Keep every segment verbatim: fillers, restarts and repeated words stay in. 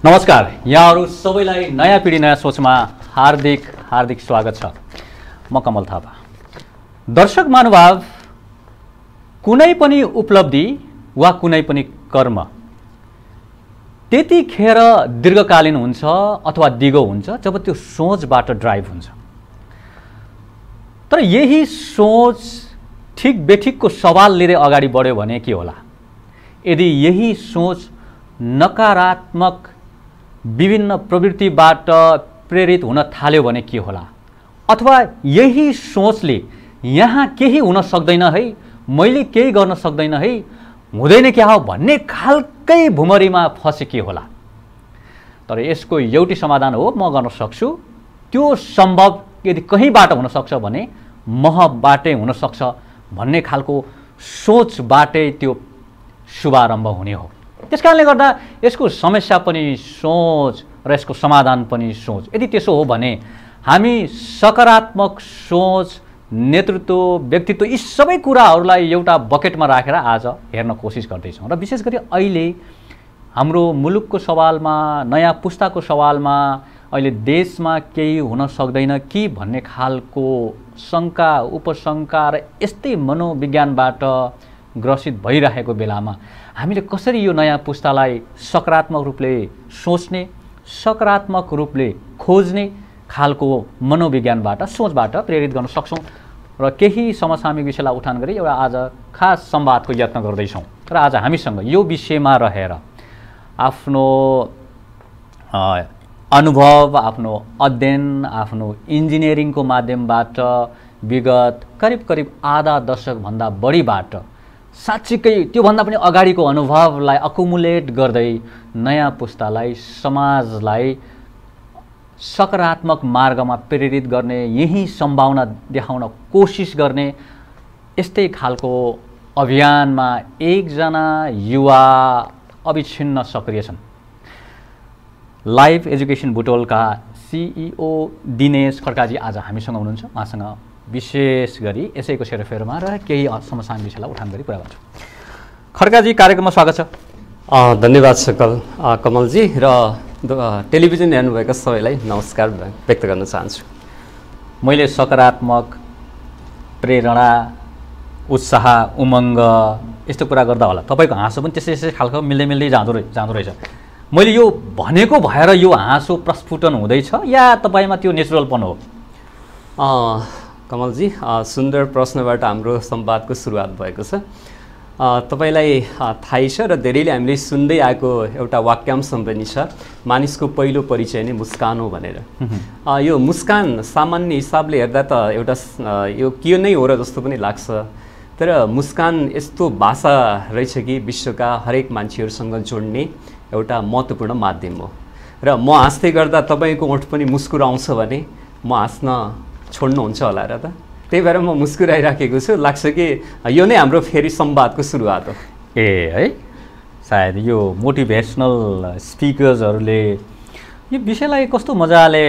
नमस्कार, यहाँहरू सबैलाई नयाँ पिढी नयाँ सोचमा हार्दिक हार्दिक स्वागत छ। म कमल थापा। दर्शक महानुभाव, कुनै पनि उपलब्धि वा कुनै पनि कर्म त्यतिखेर दीर्घकालीन हुन्छ अथवा दिगो हुन्छ जब त्यो सोचबाट ड्राइभ हुन्छ। तर यही सोच ठिक बेठिकको सवाल लिएर अगाडि बढ्यो भने के होला? यदि यही सोच नकारात्मक विभिन्न प्रवृत्तिबाट प्रेरित हुन थाल्यो भने के होला? अथवा यही सोचले यहाँ केही हुन सक्दैन है, मैले केही गर्न सक्दैन है, हुँदैन क्या हो भन्ने खालकै भुमरीमा फसे के होला? तर यसको एउटै समाधान हो, म गर्न सक्छु। त्यो सम्भव यदि कहीँबाट हुन सक्छ भने महबाटै हुन सक्छ भन्ने खालको सोचबाटै त्यो शुभारम्भ हुने हो। त्यसकारणले गर्दा यसको समस्या पनि सोच र यसको समाधान पनि सोच। यदि त्यसो हो भने हामी सकारात्मक सोच, नेतृत्व, व्यक्तित्व यी सबै कुराहरूलाई एउटा बकेटमा राखेर आज हेर्न कोसिस गर्दैछौँ। र विशेष गरी अहिले हाम्रो मुलुकको सवालमा, नयाँ पुस्ताको सवालमा अहिले देशमा केही हुन सक्दैन कि भन्ने खालको शङ्का, उपशङ्का र यस्तै मनोविज्ञानबाट ग्रसित भइरहेको बेलामा हामीले कसरी यो नयाँ पुस्तालाई सकारात्मक रूपले सोच्ने, सकारात्मक रूपले खोज्ने खालको मनोविज्ञानबाट, सोचबाट प्रेरित गर्न सक्छौँ र केही समसामयिक विषयलाई उठान गरी एउटा आज खास संवादको यत्न गर्दैछौँ। र आज हामीसँग यो विषयमा रहेर आफ्नो अनुभव, आफ्नो अध्ययन, आफ्नो इन्जिनियरिङको माध्यमबाट विगत करिब करिब आधा दशकभन्दा बढीबाट साँच्चीकै त्योभन्दा पनि अगाडिको अनुभवलाई अकुमुलेट गर्दै नयाँ पुस्तालाई, समाजलाई सकारात्मक मार्गमा प्रेरित गर्ने, यही सम्भावना देखाउन कोसिस गर्ने यस्तै खालको अभियानमा एकजना युवा अविच्छिन्न सक्रिय छन्। लाइफ एजुकेसन बुटोलका सिइओ दिनेश खड्काजी आज हामीसँग हुनुहुन्छ। उहाँसँग विशेष गरी यसैको सेरोफेरोमा र केही समसामयिक विषयलाई उठान गरी कुरा गर्छौँ। खड्काजी, कार्यक्रममा स्वागत छ। धन्यवाद छ कल कमलजी र टेलिभिजन हेर्नुभएका सबैलाई नमस्कार व्यक्त गर्न चाहन्छु। मैले सकारात्मक प्रेरणा, उत्साह, उमङ्ग यस्तो कुरा गर्दा होला तपाईँको हाँसो पनि त्यसै त्यसै खालको मिल्दै मिल्दै जाँदो रहे जाँदो रहेछ। मैले यो भनेको भएर यो हाँसो प्रस्फुटन हुँदैछ या तपाईँमा त्यो नेचुरलपन हो? कमलजी, सुन्दर प्रश्नबाट हाम्रो संवादको सुरुवात भएको छ। तपाईँलाई थाहै छ र धेरैले हामीले सुन्दै आएको एउटा वाक्यांश पनि छ, मानिसको पहिलो परिचय नै मुस्कान हो भनेर। यो मुस्कान सामान्य हिसाबले हेर्दा त एउटा यो के नै हो र जस्तो पनि लाग्छ। तर मुस्कान यस्तो भाषा रहेछ कि विश्वका हरेक मान्छेहरूसँग जोड्ने एउटा महत्त्वपूर्ण माध्यम हो। र म हाँस्दै गर्दा तपाईँको ओठ पनि मुस्कुराउँछ भने म हाँस्न छोड्नुहुन्छ होला र त। त्यही भएर म मुस्कुराइराखेको छु। लाग्छ कि यो नै हाम्रो फेरि संवादको सुरुवात हो। ए है, सायद यो मोटिभेसनल स्पिकर्सहरूले यो विषयलाई कस्तो मजाले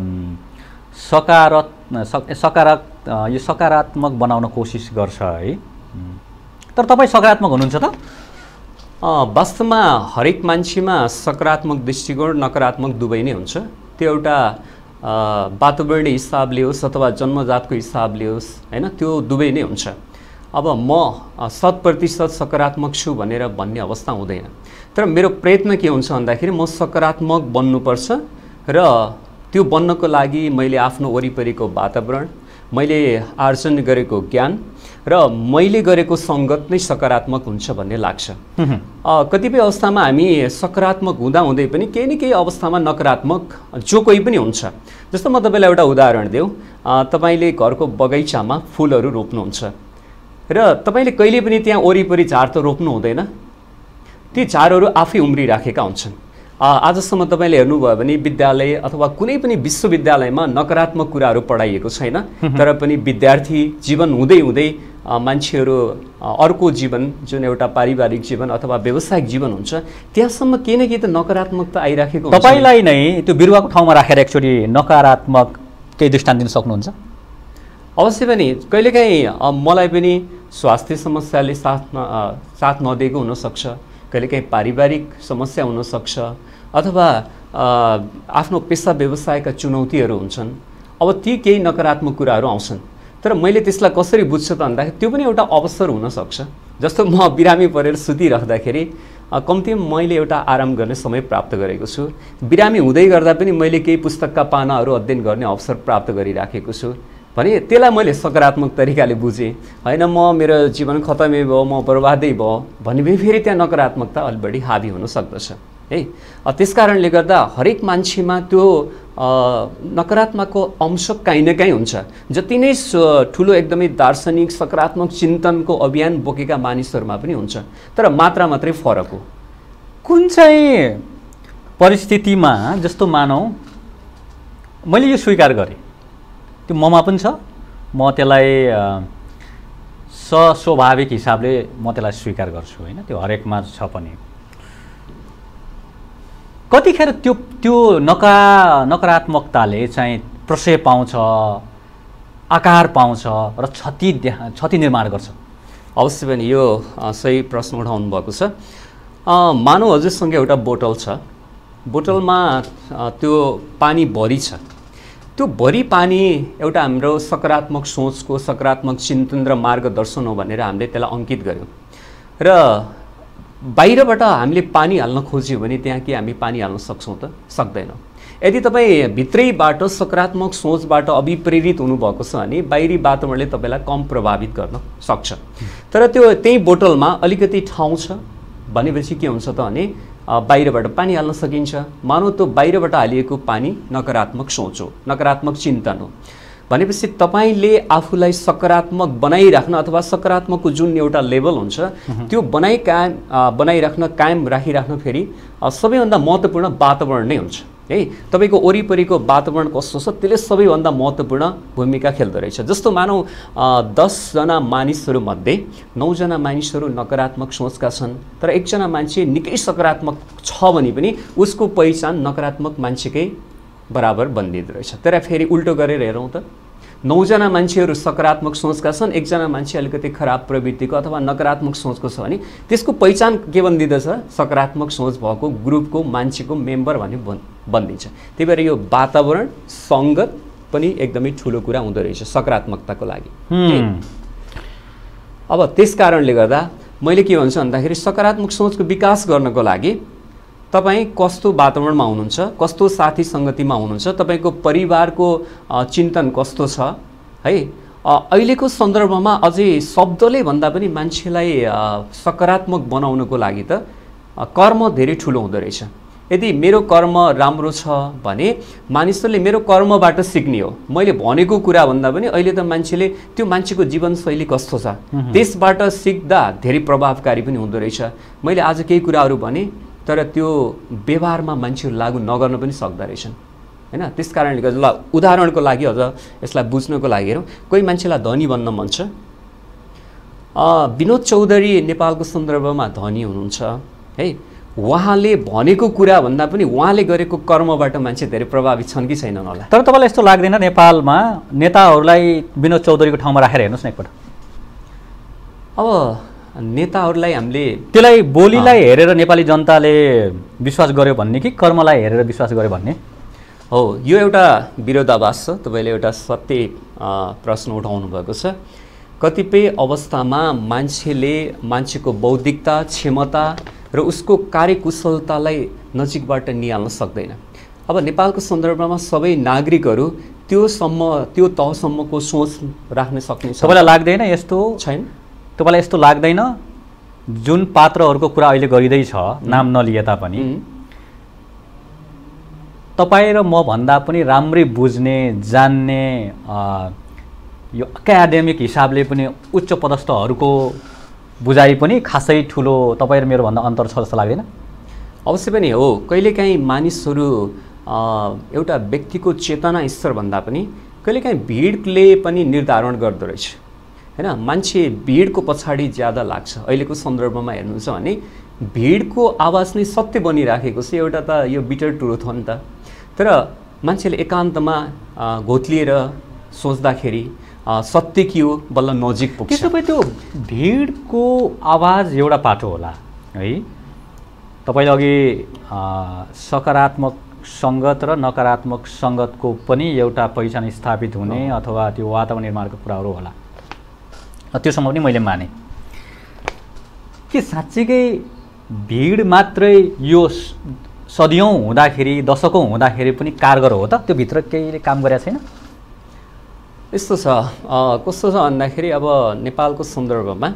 सकारात्मक सकारात्मक यो सकारात्मक बनाउन कोसिस गर्छ है। तर तपाईँ सकारात्मक हुनुहुन्छ त? वास्तवमा हरेक मान्छेमा सकारात्मक दृष्टिकोण, नकारात्मक दुवै नै हुन्छ। त्यो एउटा वातावरणीय हिसाबले होस् अथवा जन्मजातको हिसाबले होस्, होइन, त्यो दुवै नै हुन्छ। अब म शत प्रतिशत सकारात्मक छु भनेर भन्ने अवस्था हुँदैन। तर मेरो प्रयत्न के हुन्छ भन्दाखेरि म सकारात्मक बन्नुपर्छ र त्यो बन्नको लागि मैले आफ्नो वरिपरिको वातावरण, मैले आर्जन गरेको ज्ञान र मैले गरेको सङ्गत नै सकारात्मक हुन्छ भन्ने लाग्छ। कतिपय अवस्थामा हामी सकारात्मक हुँदाहुँदै पनि केही न केही अवस्थामा नकारात्मक जो कोही पनि हुन्छ। जस्तो म तपाईँलाई एउटा उदाहरण देऊ, तपाईँले घरको बगैँचामा फुलहरू रोप्नुहुन्छ र तपाईँले कहिले पनि त्यहाँ वरिपरि झार त रोप्नु हुँदैन, ती झारहरू आफै उम्रिराखेका हुन्छन्। आजसम्म तपाईँले हेर्नुभयो भने विद्यालय अथवा कुनै पनि विश्वविद्यालयमा नकारात्मक कुराहरू पढाइएको छैन। तर पनि विद्यार्थी जीवन हुँदै हुँदै मान्छेहरू अर्को जीवन, जुन एउटा पारिवारिक जीवन अथवा व्यावसायिक जीवन हुन्छ, त्यहाँसम्म केही न केही त नकारात्मकता आइराखेको हुन्छ। तपाईँलाई नै त्यो बिरुवाको ठाउँमा राखेर एकचोटि नकारात्मक केही दृष्टान्त दिन सक्नुहुन्छ? अवश्य पनि। कहिलेकाहीँ मलाई पनि स्वास्थ्य समस्याले साथ साथ नदिएको हुनसक्छ, कहिलेकाहीँ पारिवारिक समस्या हुनसक्छ, अथवा आफ्नो पेसा व्यवसायका चुनौतीहरू हुन्छन्, अब ती केही नकारात्मक कुराहरू आउँछन्। तर मैले त्यसलाई कसरी बुझ्छु त भन्दाखेरि त्यो पनि एउटा अवसर हुनसक्छ। जस्तो म बिरामी परेर सुतिराख्दाखेरि कम्तीमा मैले एउटा आराम गर्ने समय प्राप्त गरेको छु। बिरामी हुँदै गर्दा पनि मैले केही पुस्तकका पानाहरू अध्ययन गर्ने अवसर प्राप्त गरिराखेको छु भने त्यसलाई मैले सकारात्मक तरिकाले बुझेँ। होइन म मेरो जीवन खतमै भयो, म बर्बादै भयो भने फेरि त्यहाँ नकारात्मकता अलि बढी हावी हुन सक्दछ है। त्यस कारणले गर्दा हरेक मान्छेमा त्यो नकारात्मकको अंश काहीँ न काहीँ हुन्छ। जति नै ठुलो एकदमै दार्शनिक सकारात्मक चिन्तनको अभियान बोकेका मानिसहरूमा पनि हुन्छ, तर मात्रा मात्रै फरक हो। कुन चाहिँ परिस्थितिमा जस्तो मानौ मैले यो स्वीकार गरेँ, त्यो ममा पनि छ, म त्यसलाई स्वाभाविक हिसाबले म त्यसलाई स्वीकार गर्छु होइन, त्यो हरेकमा छ पनि। कतिखेर त्यो त्यो नका नकारात्मकताले चाहिँ प्रशय पाउँछ, आकार पाउँछ र क्षति क्षति निर्माण गर्छ? अवश्य पनि यो सही प्रश्न उठाउनु भएको छ। मानव हजुरसँग एउटा बोतल छ, बोतलमा त्यो पानी भरि छ। त्यो भरि पानी एउटा हाम्रो सकारात्मक सोचको, सकारात्मक चिन्तन र मार्गदर्शन हो भनेर हामीले त्यसलाई अङ्कित गर्यौँ र बाहिरबाट हामीले पानी हाल्न खोज्यौँ भने त्यहाँ के हामी पानी हाल्न सक्छौँ त? सक्दैनौँ। यदि तपाईँ भित्रैबाट सकारात्मक सोचबाट अभिप्रेरित हुनुभएको छ भने बाहिरी वातावरणले तपाईँलाई कम प्रभावित गर्न सक्छ। तर त्यो त्यही बोतलमा अलिकति ठाउँ छ भनेपछि के हुन्छ त भने बाहिरबाट पानी हाल्न सकिन्छ। मानौ त्यो बाहिरबाट हालिएको पानी नकारात्मक सोच हो, नकारात्मक चिन्तन हो भनेपछि तपाईँले आफूलाई सकारात्मक बनाइराख्न अथवा सकारात्मकको जुन एउटा लेभल हुन्छ त्यो बनाइ कायम बनाइराख्न कायम राखिराख्न फेरि सबैभन्दा महत्त्वपूर्ण वातावरण नै हुन्छ है। तपाईँको वरिपरिको वातावरण कस्तो छ त्यसले सबैभन्दा महत्त्वपूर्ण भूमिका खेल्दो रहेछ। जस्तो मानौ दसजना मानिसहरूमध्ये नौजना मानिसहरू नकारात्मक सोचका छन्, तर एकजना मान्छे निकै सकारात्मक छ भने पनि उसको पहिचान नकारात्मक मान्छेकै बराबर बन्दिँदो रहेछ। तर फेरि उल्टो गरेर हेरौँ त, नौजना मान्छेहरू सकारात्मक सोचका छन्, एकजना मान्छे अलिकति खराब प्रवृत्तिको अथवा नकारात्मक सोचको छ भने त्यसको पहिचान के बन्दिँदछ? सकारात्मक सोच भएको ग्रुपको मान्छेको मेम्बर भन्ने बन्दिन्छ। त्यही भएर यो वातावरण सङ्गत पनि एकदमै ठुलो कुरा हुँदो रहेछ सकारात्मकताको लागि। अब त्यस कारणले गर्दा मैले के भन्छु भन्दाखेरि सकारात्मक सोचको विकास गर्नको लागि तपाईँ कस्तो वातावरणमा हुनुहुन्छ, कस्तो साथी सङ्गतिमा हुनुहुन्छ, तपाईँको परिवारको चिन्तन कस्तो छ है। अहिलेको सन्दर्भमा अझै शब्दले भन्दा पनि मान्छेलाई सकारात्मक बनाउनको लागि त कर्म धेरै ठुलो हुँदो रहेछ। यदि मेरो कर्म राम्रो छ भने मानिसहरूले मेरो कर्मबाट सिक्ने हो। मैले भनेको कुरा भन्दा पनि अहिले त मान्छेले त्यो मान्छेको जीवनशैली कस्तो छ त्यसबाट सिक्दा धेरै प्रभावकारी पनि हुँदो रहेछ। मैले आज केही कुराहरू भने तर त्यो व्यवहारमा मान्छेहरू लागू नगर्न पनि सक्दो रहेछन् हैन। त्यस कारणले गर्दा ल उदाहरणको लागि अझ यसलाई बुझ्नको लागि हेरौँ, कोही मान्छेलाई धनी बन्न मन छ। विनोद चौधरी नेपालको सन्दर्भमा धनी हुनुहुन्छ है। उहाँले भनेको कुरा भन्दा पनि उहाँले गरेको कर्मबाट मान्छे धेरै प्रभावित छन् कि छैनन् होला। तर तपाईँलाई यस्तो लाग्दैन नेपालमा नेताहरूलाई विनोद चौधरीको ठाउँमा राखेर हेर्नुहोस् न एकपल्ट? अब नेताहरूलाई हामीले त्यसलाई बोलीलाई हेरेर नेपाली जनताले विश्वास गर्यो भन्ने कि कर्मलाई हेरेर विश्वास गर्यो भन्ने हो? यो एउटा विरोधाभास छ। तपाईँले एउटा सत्य प्रश्न उठाउनु भएको छ। कतिपय अवस्थामा मान्छेले मान्छेको बौद्धिकता, क्षमता र उसको कार्यकुशलतालाई नजिकबाट निहाल्न सक्दैन। अब नेपालको सन्दर्भमा सबै नागरिकहरू त्योसम्म त्यो तहसम्मको सोच राख्न सक्ने छ। तपाईँलाई लाग्दैन यस्तो छैन? तपाईँलाई यस्तो लाग्दैन जुन पात्रहरूको कुरा अहिले गरिँदैछ नाम नलिए तापनि तपाईँ र म भन्दा पनि राम्रै बुझ्ने जान्ने यो एकाडेमिक हिसाबले पनि उच्च पदस्थहरूको बुझाइ पनि खासै ठुलो तपाईँ र मेरो भन्दा अन्तर छ जस्तो लाग्दैन? अवश्य पनि हो। कहिलेकाहीँ मानिसहरू एउटा व्यक्तिको चेतना स्तर भन्दा पनि कहिलेकाहीँ भिडले पनि निर्धारण गर्दो रहेछ हैन। मान्छे भिडको पछाडि ज्यादा लाग्छ। अहिलेको सन्दर्भमा हेर्नुहुन्छ भने भिडको आवाज नै सत्य बनिराखेको छ। एउटा त यो बिटर ट्रुथ हो नि त। तर मान्छेले एकान्तमा घोत्लिएर सोच्दाखेरि सत्य के हो बल्ल नजिक पुग्छ। त्यसो भए त्यो भिडको आवाज एउटा पाटो होला है, तपाईँले अघि सकारात्मक सङ्गत र नकारात्मक सङ्गतको पनि एउटा पहिचान स्थापित हुने अथवा त्यो वातावरण निर्माणको कुराहरू होला, त्योसम्म पनि मैले माने। के साँच्चीकै भिड मात्रै यो सदियौँ हुँदाखेरि दशकौँ हुँदाखेरि पनि कारगर हो त? त्यो भित्र केहीले काम गरेको छैन? यस्तो छ, कस्तो छ भन्दाखेरि अब नेपालको सन्दर्भमा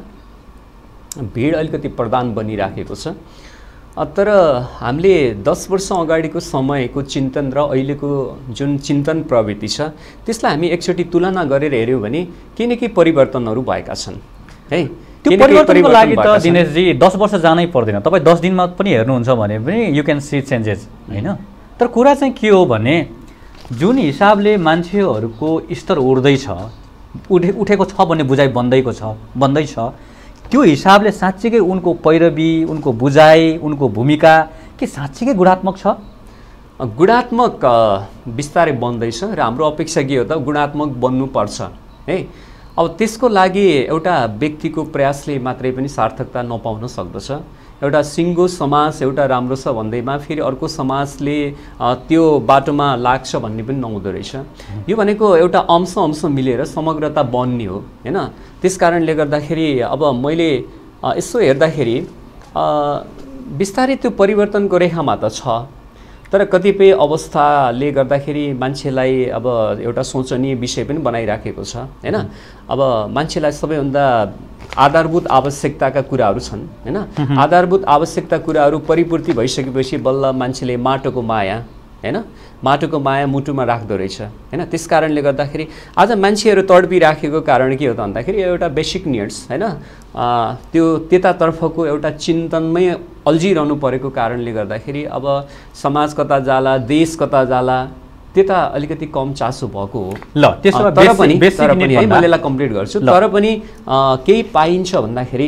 भिड अलिकति प्रधान बनिराखेको छ, तर हामीले दस वर्ष अगाडिको समयको चिन्तन र अहिलेको जुन चिन्तन प्रवृत्ति छ त्यसलाई हामी एकचोटि तुलना गरेर हेऱ्यौँ भने केही न केही परिवर्तनहरू भएका छन् है। त्यो परिवर्तनको लागि त दिनेशजी दस वर्ष जानै पर्दैन, तपाईँ दस दिनमा पनि हेर्नुहुन्छ भने पनि यु क्यान सी चेन्जेस होइन। तर कुरा चाहिँ के हो भने जुन हिसाबले मान्छेहरूको स्तर उठ्दैछ, उठे उठेको छ भन्ने बुझाइ बन्दैको छ बन्दैछ, त्यो हिसाबले साँच्चीकै उनको पैरवी, उनको बुझाइ, उनको भूमिका के साँच्चीकै गुणात्मक छ? गुणात्मक बिस्तारै बन्दैछ र हाम्रो अपेक्षा के हो त गुणात्मक बन्नुपर्छ है। अब त्यसको लागि एउटा व्यक्तिको प्रयासले मात्रै पनि सार्थकता नपाउन सक्दछ। एउटा सिङ्गो समाज एउटा राम्रो छ भन्दैमा फेरि अर्को समाजले त्यो बाटोमा लाग्छ भन्ने पनि नहुँदो रहेछ। यो भनेको एउटा अंश अंश मिलेर समग्रता बन्ने हो हैन। त्यसकारणले गर्दाखेरि अब मैले यसो हेर्दाखेरि बिस्तारै त्यो परिवर्तनको रेखामा त छ, तर कतिपय अवस्थाले गर्दाखेरि मान्छेलाई अब एउटा सोचनीय विषय पनि बनाइराखेको छ हैन। अब मान्छेलाई सबैभन्दा आधारभूत आवश्यकताका कुराहरू छन् हैन। आधारभूत आवश्यकता कुराहरू परिपूर्ति भइसकेपछि बल्ल मान्छेले माटोको माया हैन, माटोको माया मुटुमा राख्दो रहेछ हैन। त्यसकारणले गर्दाखेरि आज मान्छेहरू तडपिराखेको कारण के हो त भन्दाखेरि एउटा बेसिक निड्स हैन, त्यो त्यतातर्फको एउटा चिन्तनमै अल्झिरहनु परेको कारणले गर्दाखेरि अब समाज कता जाला, देश कता जाला, त्यता अलिकति कम चासो भएको हो। ल त्यसो भए तर पनि तर पनि है मैले यसलाई कम्प्लिट गर्छु। तर पनि केही पाइन्छ भन्दाखेरि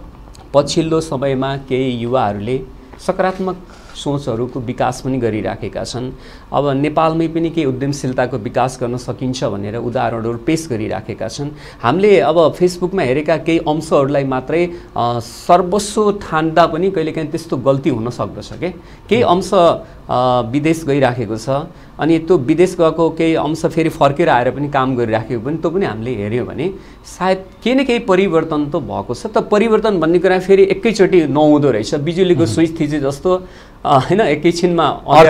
पछिल्लो समयमा केही युवाहरूले सकारात्मक सोचहरूको विकास पनि गरिराखेका छन्। अब नेपालमै पनि केही उद्यमशीलताको विकास गर्न सकिन्छ भनेर उदाहरणहरू पेश गरिराखेका छन्। हामीले अब फेसबुकमा हेरेका केही अंशहरूलाई मात्रै सर्वस्व ठान्दा पनि कहिलेकाहीँ त्यस्तो गल्ती हुन सक्दछ के। केही अंश विदेश गइराखेको छ अनि त्यो विदेश गएको केही अंश फेरि फर्केर आएर पनि काम गरिराखेको पनि त्यो पनि हामीले हेऱ्यौँ भने सायद केही न केही परिवर्तन त भएको छ। त परिवर्तन भन्ने कुरा फेरि एकैचोटि नहुँदो रहेछ। बिजुलीको स्विच थिचे जस्तो हैन, एकैछिनमा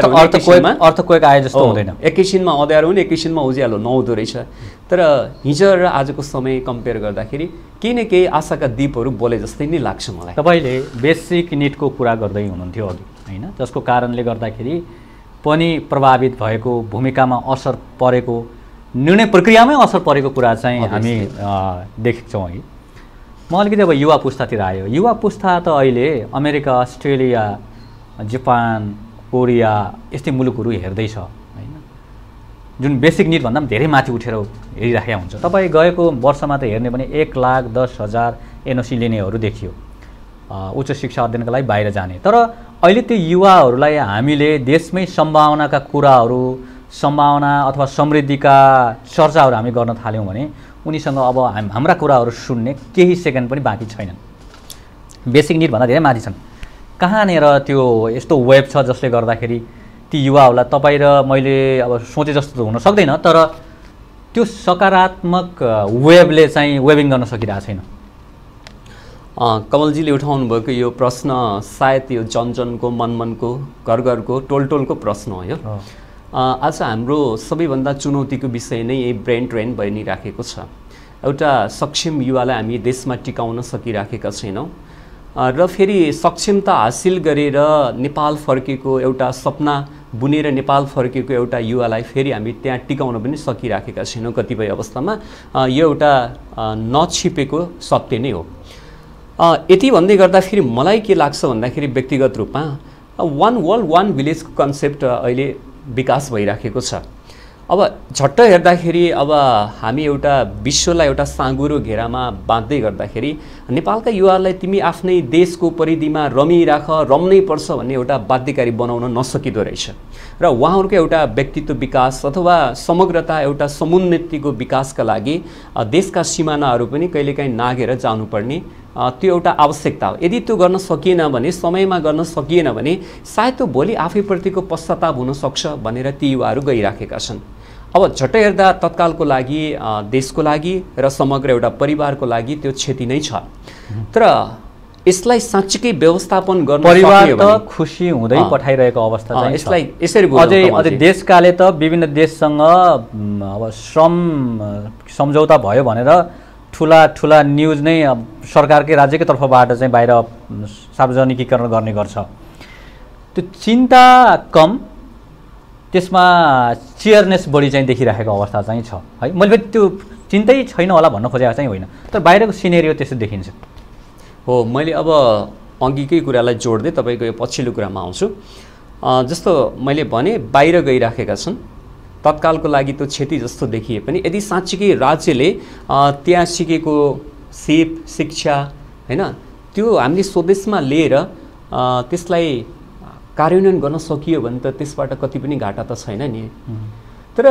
अर्थक्वेक आए जस्तो हुँदैन, एकैछिनमा अँध्यारो हुने एकैछिनमा उज्यालो नहुँदो रहेछ। तर हिजो र आजको समय कम्पेयर गर्दाखेरि केही न केही आशाका दीपहरू बोले जस्तै नै लाग्छ मलाई। तपाईँले बेसिक निडको कुरा गर्दै हुनुहुन्थ्यो अघि हैन, जसको कारणले गर्दाखेरि पनि प्रभावित भएको, भूमिकामा असर परेको, निर्णय प्रक्रियामै असर परेको कुरा चाहिँ हामी देख्छौँ है। म अलिकति अब युवा पुस्तातिर आयो। युवा पुस्ता त अहिले अमेरिका, अस्ट्रेलिया, जापान, कोरिया यस्तै मुलुकहरू हेर्दैछ हैन, जुन बेसिक निड भन्दा पनि धेरै माथि उठेर हेरिराखेका हुन्छ। तपाईँ गएको वर्षमा त हेर्ने भने एक लाख दस हजार एनओसी लिनेहरू देखियो उच्च शिक्षा अध्ययनका लागि बाहिर जाने। तर अहिले त्यो युवाहरूलाई हामीले देशमै सम्भावनाका कुराहरू, सम्भावना अथवा समृद्धिका चर्चाहरू हामी गर्न थाल्यौँ भने उनीसँग अब हाम हाम्रा कुराहरू सुन्ने केही सेकेन्ड पनि बाँकी छैनन्। बेसिक निड भन्दा धेरै माथि छन्। कहाँनिर त्यो यस्तो वेब छ जसले गर्दाखेरि ती युवाहरूलाई तपाईँ र मैले अब सोचे जस्तो त हुन सक्दैन, तर त्यो सकारात्मक वेबले चाहिँ वेबिङ गर्न सकिरहेको छैन। कमलजीले उठाउनु भएको यो प्रश्न सायद यो जनजनको मनमनको घर घरको टोल टोलको प्रश्न हो यो। आज हाम्रो सबैभन्दा चुनौतीको विषय नै यही ब्रेन ट्रेन बनिराखेको छ। एउटा सक्षम युवालाई हामी देशमा टिकाउन सकिराखेका छैनौँ र फेरि सक्षमता हासिल गरेर नेपाल फर्केको एउटा सपना बुनेर नेपाल फर्केको एउटा युवालाई फेरि हामी त्यहाँ टिकाउन पनि सकिराखेका छैनौँ कतिपय अवस्थामा। यो एउटा नछिपेको सत्य नै हो। यति भन्दै गर्दा फेरि मलाई के लाग्छ भन्दाखेरि व्यक्तिगत रूपमा वान वर्ल्ड वान भिलेजको कन्सेप्ट अहिले विकास भइराखेको छ। अब झट्ट हेर्दाखेरि अब हामी एउटा विश्वलाई एउटा साँगुरो घेरामा बाँध्दै गर्दाखेरि नेपालका युवाहरूलाई तिमी आफ्नै देशको परिधिमा रमिराख, रम्नै पर्छ भन्ने एउटा बाध्यकारी बनाउन नसकिदो रहेछ। र उहाँहरूको एउटा व्यक्तित्व विकास अथवा समग्रता, एउटा समुन्नतिको विकासका लागि देशका सिमानाहरू पनि कहिलेकाहीँ नागेर जानुपर्ने त्यो एउटा आवश्यकता हो। यदि त्यो गर्न सकिएन भने, समयमा गर्न सकिएन भने सायद त्यो भोलि आफैप्रतिको पश्चाताप हुनसक्छ भनेर ती युवाहरू गइराखेका छन्। अब झट्टै हेर्दा तत्कालको लागि, देशको लागि र समग्र एउटा परिवारको लागि त्यो क्षति नै छ। तर यसलाई साँच्चै व्यवस्थापन गर्न परिवार त खुसी हुँदै पठाइरहेको अवस्था चाहिँ यसलाई यसरी अझै अझै देशकाले त विभिन्न देशसँग अब श्रम सम्झौता भयो भनेर ठुला ठुला न्युज नै सरकारकै राज्यकै तर्फबाट चाहिँ बाहिर सार्वजनिकीकरण गर्ने गर्छ। त्यो चिन्ता कम, त्यसमा चियरनेस बढी चाहिँ देखिरहेको अवस्था चाहिँ छ है। मैले त्यो चिन्तै छैन होला भन्न खोजेको चाहिँ होइन, तर बाहिरको सिनेरियो त्यस्तो देखिन्छ। हो, मैले अब अघिकै कुरालाई जोड्दै तपाईँको यो पछिल्लो कुरामा आउँछु। जस्तो मैले भने बाहिर गइराखेका छन्, तत्कालको लागि त्यो क्षति जस्तो देखिए पनि यदि साँच्चीकै राज्यले त्यहाँ सिकेको सिप शिक्षा हैन त्यो हामीले स्वदेशमा लिएर त्यसलाई कार्यान्वयन गर्न सकियो भने त त्यसबाट कति पनि घाटा त छैन नि। तर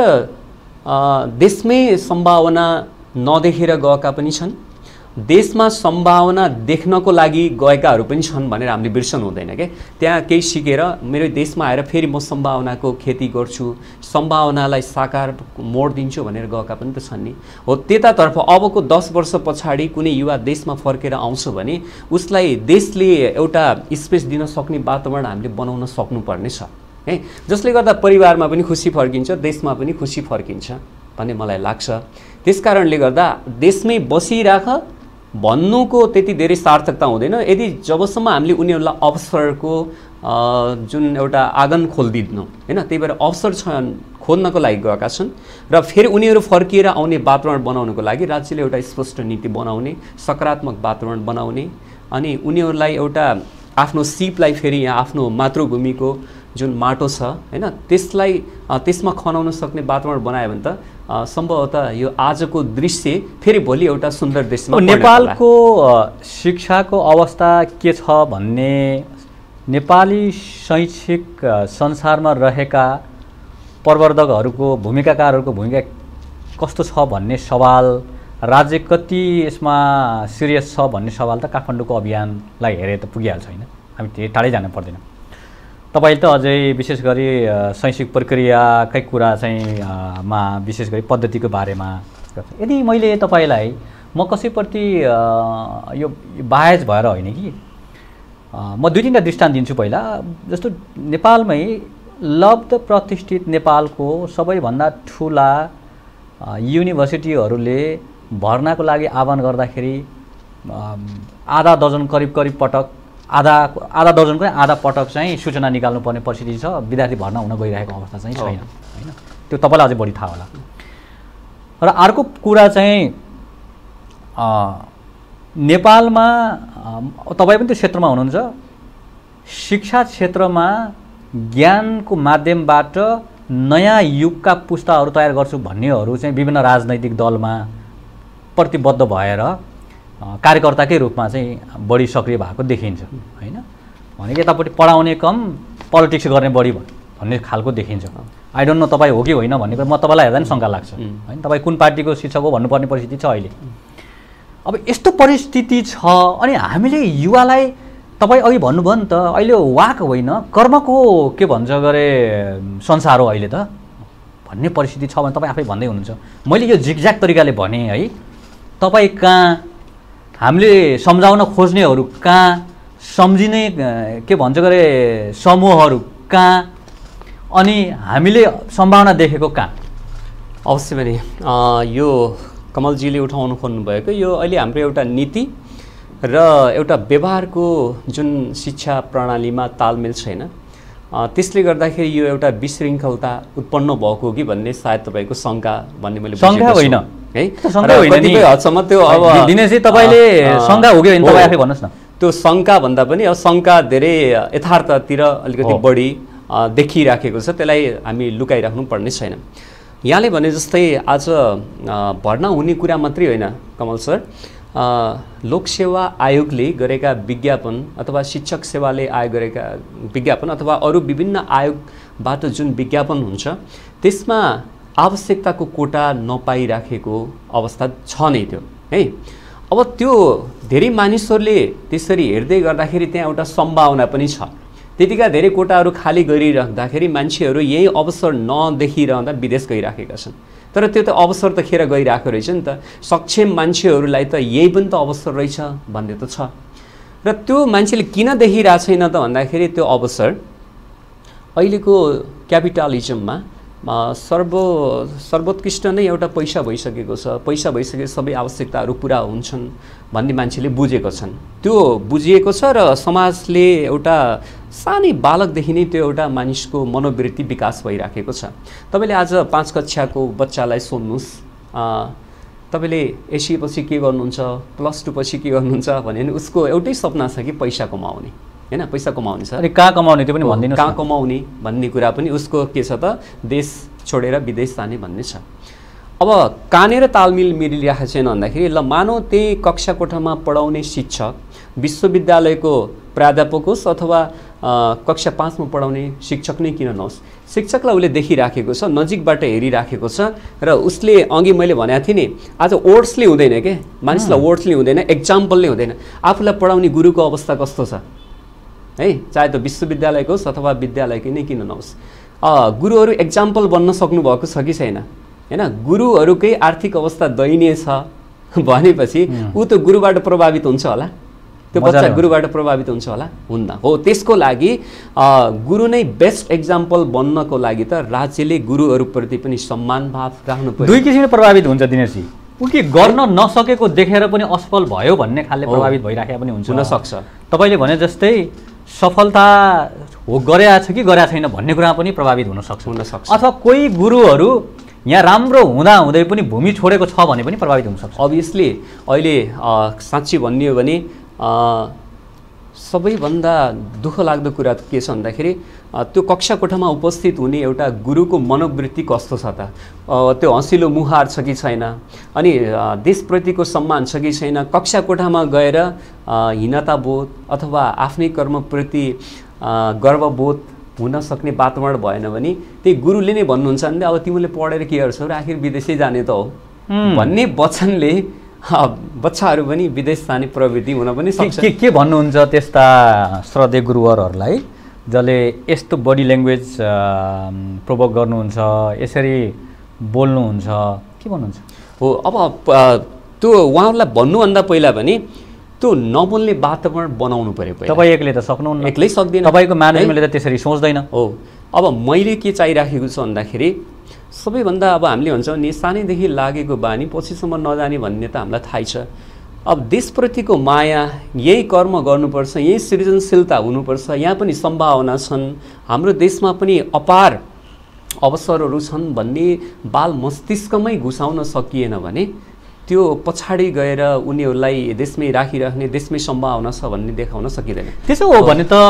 देशमै सम्भावना नदेखेर गएका पनि छन्, देशमा सम्भावना देख्नको लागि गएकाहरू पनि छन् भनेर हामीले बिर्सनु हुँदैन के। त्यहाँ केही सिकेर मेरो देशमा आएर फेरि म सम्भावनाको खेती गर्छु, सम्भावनालाई साकार मोड दिन्छु भनेर गएका पनि त छन् नि। हो, त्यतातर्फ अबको दस वर्ष पछाडि कुनै युवा देशमा फर्केर आउँछ भने उसलाई देशले एउटा स्पेस दिन सक्ने वातावरण हामीले बनाउन सक्नुपर्ने छ है, जसले गर्दा परिवारमा पनि खुसी फर्किन्छ, देशमा पनि खुसी फर्किन्छ भन्ने मलाई लाग्छ। त्यसकारणले गर्दा देशमै बसिराख भन्नुको त्यति धेरै सार्थकता हुँदैन यदि जबसम्म हामीले उनीहरूलाई अवसरको जुन एउटा आँगन खोलिदिनु हैन। त्यही भएर अवसर छन् खोल्नको लागि गएका छन् र फेरि उनीहरू फर्किएर आउने वातावरण बनाउनको लागि राज्यले एउटा स्पष्ट नीति बनाउने, सकारात्मक वातावरण बनाउने अनि उनीहरूलाई एउटा आफ्नो सिपलाई फेरि यहाँ आफ्नो मातृभूमिको जुन माटो छ हैन त्यसलाई त्यसमा खनाउन सक्ने वातावरण बनायो भने त सम्भवतः यो आजको दृश्य फेरि भोलि एउटा सुन्दर देशमा। नेपालको शिक्षाको अवस्था के छ भन्ने, नेपाली शैक्षिक संसारमा रहेका प्रवर्धकहरूको, भूमिकाकारहरूको भूमिका कस्तो छ भन्ने सवाल, राज्य कति यसमा सिरियस छ भन्ने सवाल त काठमाडौँको अभियानलाई हेरे त पुगिहाल्छ होइन, हामी धेरै टाढै जानु पर्दैन। तपाईले त अझै विशेष गरी शैक्षिक प्रक्रियाकै कुरा चाहिँ मा विशेष गरी पद्धतिको बारेमा गर्छ। यदि मैले तपाईलाई म कसैप्रति यो बाहेज भएर होइन कि म दुई तिनवटा दृष्टान्त दिन्छु। पहिला जस्तो नेपालमै लब्ध प्रतिष्ठित नेपालको सबैभन्दा ठुला युनिभर्सिटीहरूले भर्नाको लागि आह्वान गर्दाखेरि आधा दर्जन करिब करिब पटक आधा आधा दर्जनको आधा पटक चाहिँ सूचना निकाल्नुपर्ने परिस्थिति छ, विद्यार्थी भर्ना हुन गइरहेको अवस्था चाहिँ छैन होइन। त्यो तपाईँलाई अझै बढी थाहा होला। र अर्को कुरा चाहिँ नेपालमा तपाईँ पनि त्यो क्षेत्रमा हुनुहुन्छ, शिक्षा क्षेत्रमा ज्ञानको माध्यमबाट नयाँ युगका पुस्ताहरू तयार गर्छु भन्नेहरू चाहिँ विभिन्न राजनैतिक दलमा प्रतिबद्ध भएर कार्यकर्ताकै रूपमा चाहिँ बढी सक्रिय भएको देखिन्छ होइन। भनेको यतापट्टि पढाउने कम पोलिटिक्स गर्ने बढी भन्ने खालको देखिन्छ। आई डोन्ट नो तपाईँ हो कि होइन भन्ने म तपाईँलाई हेर्दा नि शङ्का लाग्छ होइन। तपाईँ कुन पार्टीको शिक्षक हो भन्नुपर्ने परिस्थिति छ अहिले। अब यस्तो परिस्थिति छ अनि हामीले युवालाई तपाईँ अघि भन्नुभयो नि त अहिले वाक होइन कर्मको के भन्छ गरे संसार हो अहिले त भन्ने परिस्थिति छ भने तपाईँ आफै भन्दै हुनुहुन्छ। मैले यो जिगज्याग तरिकाले भने है, तपाईँ कहाँ, हामीले सम्झाउन खोज्नेहरू कहाँ, सम्झिने के भन्छ गरे समूहहरू कहाँ, अनि हामीले सम्भावना देखेको कहाँ। अवश्य पनि यो कमलजीले उठाउनु खोज्नुभएको यो अहिले हाम्रो एउटा नीति र एउटा व्यवहारको जुन शिक्षा प्रणालीमा तालमेल छैन, त्यसले गर्दाखेरि यो एउटा विशृङ्खलता उत्पन्न भएको कि भन्ने सायद तपाईँको शङ्का भन्ने मैले शङ्का होइन है, शङ्का होइन नि हदसम्म त्यो अब दिनेशजी तपाईँले शङ्का हो कि होइन तपाईँ आफै भन्नुहोस् न। त्यो शङ्का भन्दा पनि अब शङ्का धेरै यथार्थतिर अलिकति बढी देखिराखेको छ, त्यसलाई हामी लुकाइराख्नु पर्ने छैन। यहाँले भने जस्तै आज भर्ना हुने कुरा मात्रै होइन कमल सर, लोकसेवा आयोगले गरेका विज्ञापन अथवा शिक्षक सेवाले आयोग गरेका विज्ञापन अथवा अरू विभिन्न आयोगबाट जुन विज्ञापन हुन्छ त्यसमा आवश्यकताको कोटा नपाइराखेको अवस्था छ नै त्यो है। अब त्यो धेरै मानिसहरूले त्यसरी हेर्दै गर्दाखेरि त्यहाँ एउटा सम्भावना पनि छ। त्यतिका धेरै कोटाहरू खाली गरिराख्दाखेरि मान्छेहरू यही अवसर नदेखिरहँदा विदेश गइराखेका छन्। तर त्यो त अवसर त खेर गइरहेको रहेछ नि त। सक्षम मान्छेहरूलाई त यही पनि त अवसर रहेछ भन्ने त छ। र त्यो मान्छेले किन देखिरहेको छैन त भन्दाखेरि त्यो अवसर अहिलेको क्यापिटलिजममा सर्व सर्वोत्कृष्ट नै एउटा पैसा भइसकेको छ। पैसा भइसके सबै आवश्यकताहरू पुरा हुन्छन् भन्ने मान्छेले बुझेको छन्। त्यो बुझिएको छ र समाजले एउटा सानै बालकदेखि नै त्यो एउटा मानिसको मनोवृत्ति विकास भइराखेको छ। तपाईँले आज पाँच कक्षाको बच्चालाई सोध्नुहोस् तपाईँले एससीपछि के गर्नुहुन्छ, प्लस टू पछि के गर्नुहुन्छ भने उसको एउटै सपना छ कि पैसा कमाउने, हैन? पैसा कमाउने छ। अनि कहाँ कमाउने त्यो पनि भनिदिनु। कहाँ कमाउने भन्ने कुरा पनि उसको के छ त, देश छोडेर विदेश जाने भन्ने छ। अब कहाँनिर तालमेल मिलिरहेको छैन भन्दाखेरि ल मानौ त्यही कक्षा कोठामा पढाउने शिक्षक विश्वविद्यालयको प्राध्यापक होस् अथवा कक्षा पाँचमा पढाउने शिक्षक नै किन नहोस्, शिक्षकलाई उसले देखिराखेको छ, नजिकबाट हेरिराखेको छ र उसले अघि मैले भनेको थिएँ नि, आज वर्ड्सले हुँदैन के, मानिसलाई वर्ड्सले हुँदैन, एक्जाम्पलले हुँदैन। आफूलाई पढाउने गुरुको अवस्था कस्तो छ है, चाहे त विश्वविद्यालयको होस् अथवा विद्यालयकै नै किन नहोस्, गुरुहरू एक्जाम्पल बन्न सक्नुभएको छ कि छैन, हैन? गुरुहरूकै आर्थिक अवस्था दयनीय छ भनेपछि ऊ त गुरुबाट प्रभावित हुन्छ होला, त्यो बच्चा गुरुबाट प्रभावित हुन्छ होला, हुन्न। हो, त्यसको लागि गुरु नै बेस्ट एक्जाम्पल बन्नको लागि त राज्यले गुरुहरूप्रति पनि सम्मान भाव राख्नु पर्यो। दुई किसिमले प्रभावित हुन्छ दिनेशजी। ऊ के गर्न नसकेको देखेर पनि असफल भयो भन्ने खालले प्रभावित भइराखेको पनि हुन्छ, हुनसक्छ। तपाईँले भने जस्तै सफलता हो गरेका छ कि गरेका छैन भन्ने कुरा पनि प्रभावित हुनसक्छ हुनसक्छ अथवा कोही गुरुहरू यहाँ राम्रो हुँदा हुँदै पनि भूमि छोडेको छ भने पनि प्रभावित हुनसक्छ। अभियसली अहिले साँच्ची भन्ने हो भने सबैभन्दा दुःख लाग्दो कुरा के छ भन्दाखेरि त्यो कक्षा कोठामा उपस्थित हुने एउटा गुरुको मनोवृत्ति कस्तो छ त, त्यो हँसिलो मुहार छ कि छैन, अनि देशप्रतिको सम्मान छ कि छैन, कक्षा कोठामा गएर हीनताबोध अथवा आफ्नै कर्मप्रति गर्वबोध हुन सक्ने वातावरण भएन भने त्यही गुरुले नै भन्नुहुन्छ भने अब तिमीले पढेर के गर्छौ र आखिर विदेशै जाने त हो भन्ने वचनले बच्चाहरू पनि विदेश जाने प्रवृत्ति हुन पनि सक्छ। के के भन्नुहुन्छ त्यस्ता श्रद्धेय गुरुवरहरूलाई जसले यस्तो बडी ल्याङ्ग्वेज प्रोभोक गर्नुहुन्छ, यसरी बोल्नुहुन्छ, के भन्नुहुन्छ? हो, अब त्यो उहाँहरूलाई भन्नुभन्दा पहिला पनि त्यो नबोल्ने वातावरण बनाउनु पर्यो। तपाईँ एक्लै त सक्नुहुन्न, एक्लै सक्दैन, तपाईँको म्यानेजमेन्टले त त्यसरी सोच्दैन। हो, अब मैले के चाहिराखेको छु भन्दाखेरि सबैभन्दा अब हामीले भन्छौँ नि सानैदेखि लागेको बानी पछिसम्म नजाने भन्ने त हामीलाई थाहै छ। अब देशप्रतिको माया, यही कर्म गर्नुपर्छ, यही सृजनशीलता हुनुपर्छ, यहाँ पनि सम्भावना छन्, हाम्रो देशमा पनि अपार अवसरहरू छन् भन्ने बाल मस्तिष्कमै घुसाउन सकिएन भने त्यो पछाडि गएर उनीहरूलाई देशमै राखिराख्ने, देशमै सम्भावना छ भन्ने देखाउन सकिँदैन। त्यसो हो भने त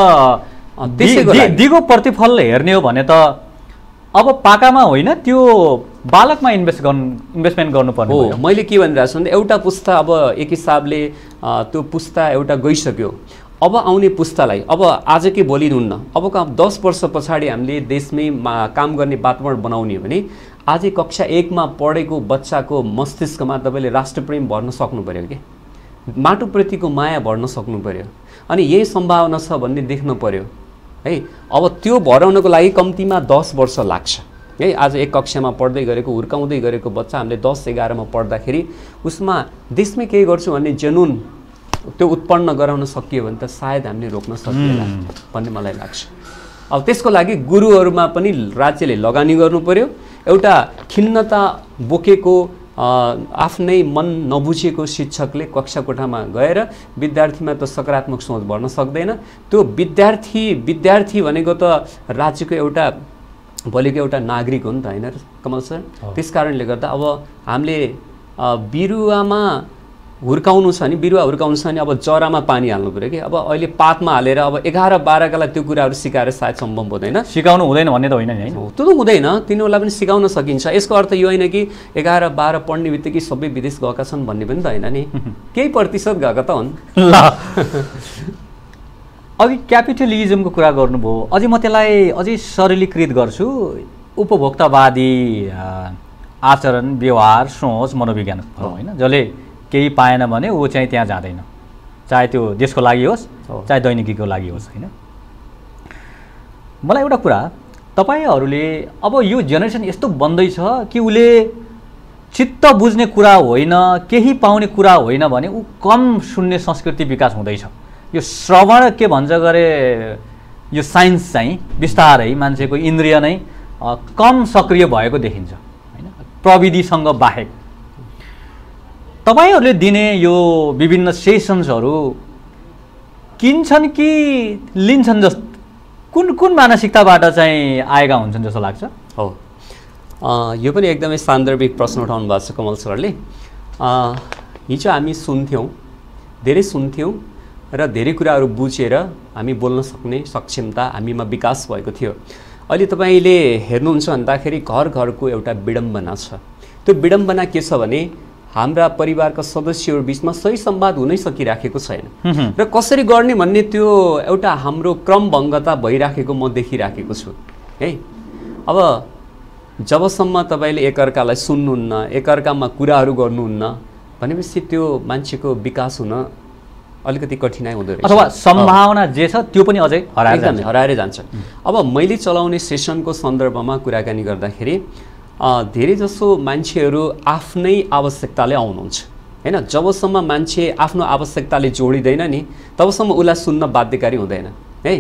दिगो प्रतिफल हेर्ने हो भने त अब पाकामा होइन त्यो बालकमा इन्भेस्ट गर्नु इन्भेस्टमेन्ट गर्नुपर्ने हो। मैले के भनिरहेको छु भने एउटा पुस्ता अब एक हिसाबले त्यो पुस्ता एउटा गइसक्यो, अब आउने पुस्तालाई अब आजकै भोलि हुन्न, अबको दस वर्ष पछाडि हामीले देशमै काम गर्ने वातावरण बनाउने भने आजै कक्षा एकमा पढेको बच्चाको मस्तिष्कमा तपाईँले राष्ट्रप्रेम भर्न सक्नु पर्यो कि माटोप्रतिको माया भर्न सक्नु पर्यो, अनि यही सम्भावना छ भन्ने देख्नु पर्यो है। अब त्यो भराउनको लागि कम्तीमा दस वर्ष लाग्छ है। आज एक कक्षामा पढ्दै गरेको हुर्काउँदै गरेको बच्चा हामीले दस एघारमा पढ्दाखेरि उसमा देशमै केही गर्छु भन्ने जुनून त्यो उत्पन्न गराउन सकियो भने त सायद हामीले रोक्न सकिएला भन्ने मलाई लाग्छ। अब त्यसको लागि गुरुहरूमा पनि राज्यले लगानी गर्नु पर्यो। एउटा खिन्नता बोकेको आफ्नै मन नबुझेको शिक्षकले कक्षा कोठामा गएर विद्यार्थीमा त सकारात्मक सोच भर्न सक्दैन। त्यो विद्यार्थी विद्यार्थी भनेको त राज्यको एउटा भोलिको एउटा नागरिक हो नि त, होइन कमल सर? त्यस कारणले गर्दा अब हामीले बिरुवामा हुर्काउनु छ नि, बिरुवा हुर्काउनु छ नि, अब जरामा पानी हाल्नु पऱ्यो कि। अब अहिले पातमा हालेर अब एघार बाह्रकालाई त्यो कुराहरू सिकाएर सायद सम्भव हुँदैन, सिकाउनु हुँदैन भन्ने त होइन नि, होइन? त्यो त हुँदैन, तिनीहरूलाई पनि सिकाउन सकिन्छ। यसको अर्थ यो होइन कि एघार बाह्र पढ्ने बित्तिकै सबै विदेश गएका छन् भन्ने पनि त होइन नि, केही प्रतिशत गएका त हुन्। ल अघि क्यापिटलिजमको कुरा गर्नुभयो, अझै म त्यसलाई अझै सरलीकृत गर्छु, उपभोक्तावादी आचरण व्यवहार सोच मनोविज्ञान होइन, जसले केही पाएन भने ऊ चाहिँ त्यहाँ जाँदैन, चाहे त्यो देशको लागि होस् चाहे दैनिकीको लागि होस् होइन। मलाई एउटा कुरा, तपाईँहरूले अब यो जेनेरेसन यस्तो बन्दैछ कि उसले चित्त बुझ्ने कुरा होइन, केही पाउने कुरा होइन भने ऊ कम सुन्ने संस्कृति विकास हुँदैछ। यो श्रवण के भन्छ गरे यो साइन्स चाहिँ बिस्तारै मान्छेको इन्द्रिय नै कम सक्रिय भएको देखिन्छ होइन, प्रविधिसँग बाहेक। तपाईँहरूले दिने यो विभिन्न सेसन्सहरू किन्छन् कि लिन्छन् जस्तो, कुन कुन मानसिकताबाट चाहिँ आएका हुन्छन् जस्तो लाग्छ? हो, यो पनि एकदमै सान्दर्भिक प्रश्न उठाउनु भएको छ कमल सरले। हिजो हामी सुन्थ्यौँ, धेरै सुन्थ्यौँ र धेरै कुराहरू बुझेर हामी बोल्न सक्ने सक्षमता हामीमा विकास भएको थियो। अहिले तपाईँले हेर्नुहुन्छ भन्दाखेरि घर घरको एउटा विडम्बना छ। त्यो विडम्बना के छ भने हाम्रा परिवारका सदस्यहरू बिचमा सही संवाद हुनै सकिराखेको छैन र कसरी गर्ने भन्ने त्यो एउटा हाम्रो क्रमभङ्गता भइराखेको म देखिराखेको छु है। अब जबसम्म तपाईँले एकअर्कालाई सुन्नुहुन्न, एकअर्कामा कुराहरू गर्नुहुन्न भनेपछि त्यो मान्छेको विकास हुन अलिकति कठिनाइ हुँदो रहेछ, अथवा सम्भावना जे छ त्यो पनि अझै हराएर हराएर जान्छ। अब मैले चलाउने सेसनको सन्दर्भमा कुराकानी गर्दाखेरि धेरै जसो मान्छेहरू आफ्नै आवश्यकताले आउनुहुन्छ हैन। जबसम्म मान्छे आफ्नो आवश्यकताले जोडिँदैन नि तबसम्म उसलाई सुन्न बाध्यकारी हुँदैन है।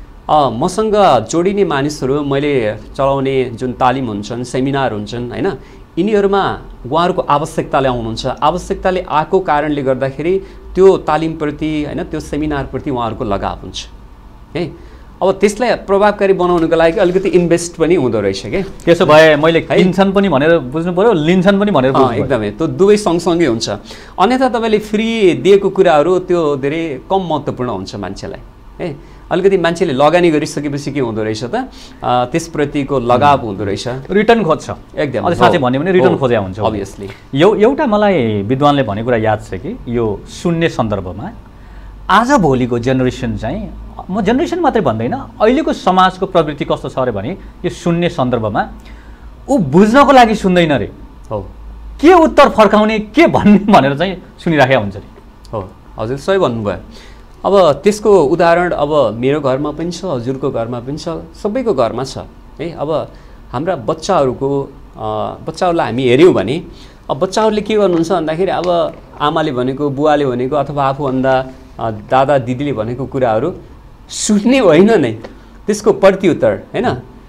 मसँग जोडिने मानिसहरू, मैले चलाउने जुन तालिम हुन्छन्, सेमिनार हुन्छन् हैन, यिनीहरूमा उहाँहरूको आवश्यकताले आउनुहुन्छ। आवश्यकताले आएको कारणले गर्दाखेरि त्यो तालिमप्रति हैन, त्यो सेमिनारप्रति उहाँहरूको लगाव हुन्छ है। अब त्यसलाई प्रभावकारी बनाउनुको लागि अलिकति इन्भेस्ट पनि हुँदो रहेछ के। त्यसो भए मैले किन्छन् पनि भनेर बुझ्नु पर्यो, लिन्छन् पनि भनेर बुझ्नु पर्यो। एकदमै, त्यो दुवै सँगसँगै हुन्छ। अन्यथा तपाईँले फ्री दिएको कुराहरू त्यो धेरै कम महत्त्वपूर्ण हुन्छ मान्छेलाई है। अलिकति मान्छेले लगानी गरिसकेपछि के हुँदो रहेछ त, त्यसप्रतिको लगाव हुँदो रहेछ, रिटर्न खोज्छ एकदम। अझ साँच्चै भन्यो भने रिटर्न खोज्या हुन्छ अभियसली। यो एउटा मलाई विद्वानले भनेको कुरा याद छ कि यो सुन्ने सन्दर्भमा आज भोलिको जेनेरेसन चाहिँ, म जेनेरेसन मात्रै भन्दैन, अहिलेको समाजको प्रवृत्ति कस्तो छ अरे भने यो सुन्ने सन्दर्भमा ऊ बुझ्नको लागि सुन्दैन रे, हो के उत्तर फर्काउने के भन्ने भनेर चाहिँ सुनिराखेका हुन्छ नि। हो, हजुर सही भन्नुभयो। अब त्यसको उदाहरण अब मेरो घरमा पनि छ, हजुरको घरमा पनि छ, सबैको घरमा छ है। अब हाम्रा बच्चाहरूको बच्चाहरूलाई हामी हेऱ्यौँ भने अब बच्चाहरूले के गर्नुहुन्छ भन्दाखेरि अब आमाले भनेको, बुवाले भनेको अथवा आफूभन्दा दादा दिदीले भनेको कुराहरू सुन्ने होइन नै, त्यसको प्रत्युत्तर हैन।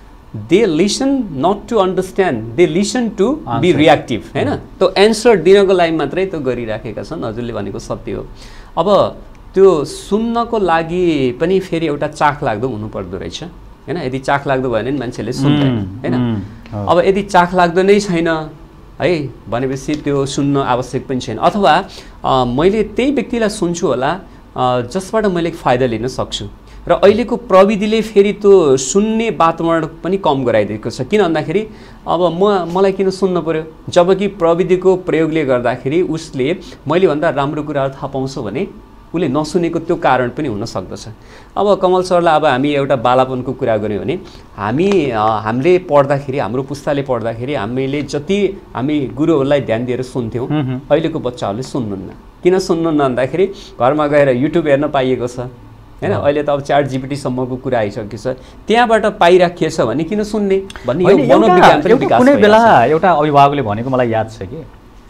They listen not to understand, they listen to be reactive हैन। त्यो एन्सर दिनको लागि मात्रै त्यो गरिराखेका छन्। हजुरले भनेको सत्य हो। अब त्यो सुन्नको लागि पनि फेरि एउटा चाख लाग्दो हुनुपर्दो रहेछ हैन। यदि चाख लाग्दो भयो भने मान्छेले सुन्दैन हैन। अब यदि चाख लाग्दो नै छैन है भनेपछि त्यो सुन्न आवश्यक पनि छैन। अथवा मैले त्यही व्यक्तिलाई सुन्छु होला जसबाट मैले फाइदा लिन सक्छु। र अहिलेको प्रविधिले फेरि त्यो सुन्ने वातावरण पनि कम गराइदिएको छ। किन भन्दाखेरि अब म मलाई किन सुन्न पर्यो, जबकि प्रविधिको प्रयोगले गर्दाखेरि उसले मैले भन्दा राम्रो कुराहरू थाहा पाउँछ भने उसले नसुनेको त्यो कारण पनि हुन सक्दछ। अब कमल सरलाई अब हामी एउटा बालापनको कुरा गऱ्यौँ भने हामी हामीले पढ्दाखेरि, हाम्रो पुस्ताले पढ्दाखेरि हामीले जति हामी गुरुहरूलाई ध्यान दिएर सुन्थ्यौँ, अहिलेको बच्चाहरूले सुन्नुहुन्न। किन सुन्नुहुन्न भन्दाखेरि घरमा गएर युट्युब हेर्न पाइएको छ हैन। अहिले त अब च्याट जिपिटीसम्मको कुरा आइसकेको छ, त्यहाँबाट पाइराखिएछ भने किन सुन्ने भन्ने यो मनोविज्ञान पनि विकास कुनै बेला एउटा अभिभावकले भनेको मलाई याद छ कि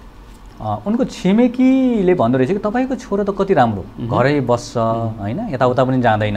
उनको छिमेकीले भन्दो रहेछ कि तपाईँको छोरो त कति राम्रो, घरै बस्छ होइन, यताउता पनि जाँदैन।